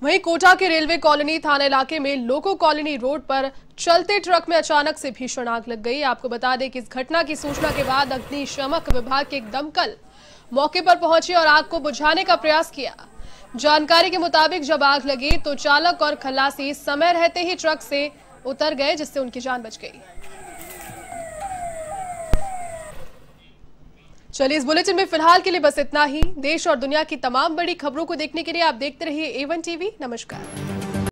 वहीं कोटा के railway colony थाना इलाके में लोको कॉलोनी रोड पर चलते ट्रक में अचानक से भीषण आग लग गई। आपको बता दें कि इस घटना की सूचना के बाद अग्निशमक विभाग के एक दमकल मौके पर पहुंचे और आग को बुझाने का प्रयास किया। जानकारी के मुताबिक जब आग लगी तो चालक और खलासी समय रहते ही ट्रक से उतर गए, जिससे उनकी जान बच गई। चलिए, इस बुलेटिन में फिलहाल के लिए बस इतना ही। देश और दुनिया की तमाम बड़ी खबरों को देखने के लिए आप देखते रहिए A1 टीवी। नमस्कार।